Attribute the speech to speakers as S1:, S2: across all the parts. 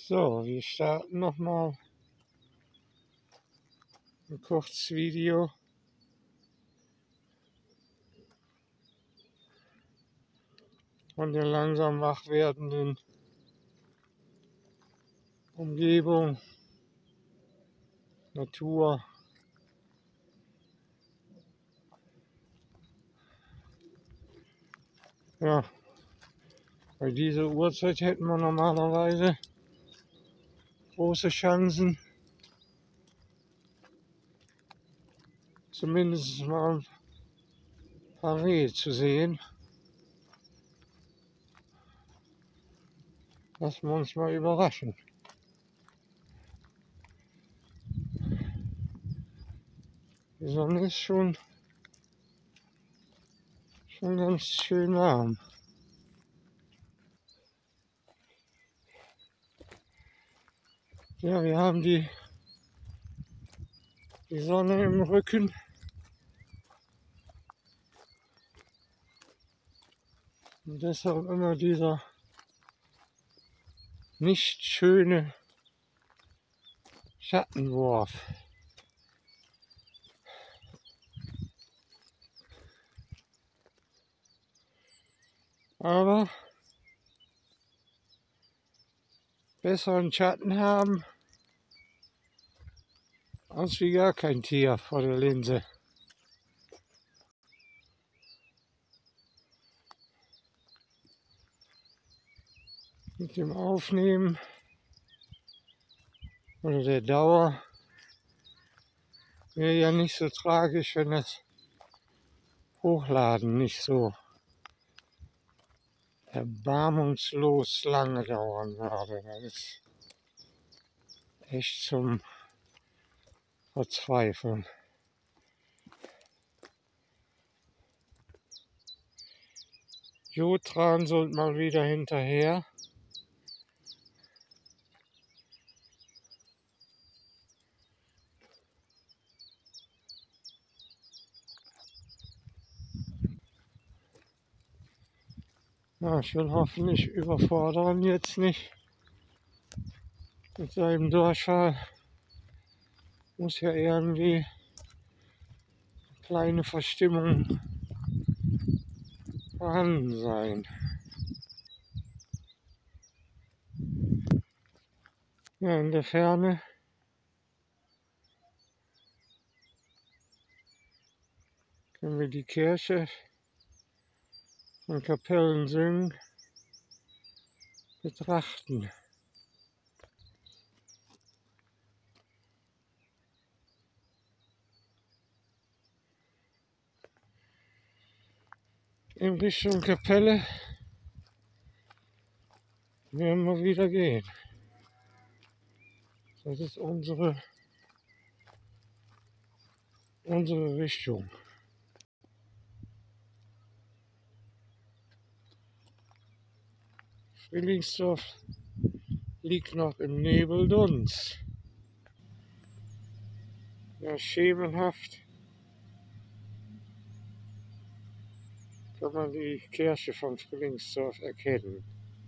S1: So, wir starten nochmal ein kurzes Video. Von der langsam wach werdenden Umgebung, Natur. Ja, bei dieser Uhrzeit hätten wir normalerweise große Chancen, zumindest mal ein paar Rehe zu sehen. Lassen wir uns mal überraschen. Die Sonne ist schon ganz schön warm. Ja, wir haben die Sonne im Rücken. Und deshalb immer dieser nicht schöne Schattenwurf. Aber besser einen Schatten haben, als wie gar kein Tier vor der Linse. Mit dem Aufnehmen oder der Dauer wäre ja nicht so tragisch, wenn das Hochladen nicht so erbarmungslos lange dauern würde. Das ist echt zum Verzweifeln. Jodtran sollte mal wieder hinterher. Ja, ich will hoffentlich überfordern jetzt nicht mit seinem Durchfall. Muss ja irgendwie eine kleine Verstimmung vorhanden sein. Ja, in der Ferne können wir die Kirche von Kapellensingen betrachten. In Richtung Kapelle werden wir wieder gehen. Das ist unsere Richtung. Frühlingsdorf liegt noch im Nebeldunst. Ja, schemenhaft kann man die Kirche von Frühlingsdorf erkennen.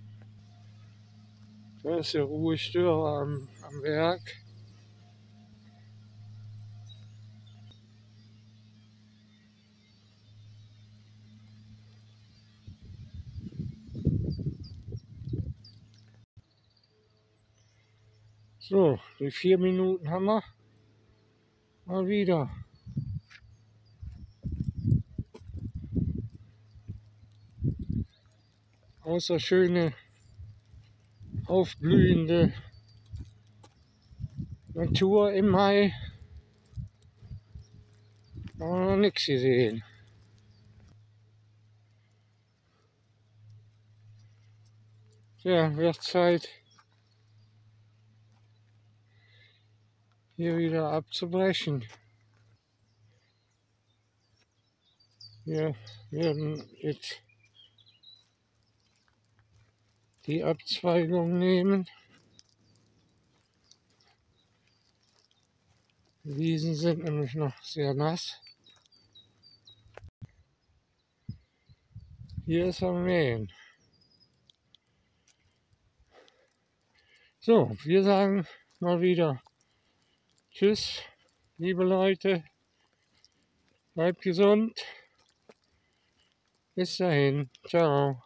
S1: Da ist der Ruhestörer am Werk. So, die 4 Minuten haben wir mal wieder. Außer schöne, aufblühende Natur im Mai haben wir noch nichts gesehen. Ja, wird Zeit, hier wieder abzubrechen. Wir werden jetzt die Abzweigung nehmen. Die Wiesen sind nämlich noch sehr nass. Hier ist am Mähen. So, wir sagen mal wieder Tschüss, liebe Leute. Bleibt gesund. Bis dahin. Ciao.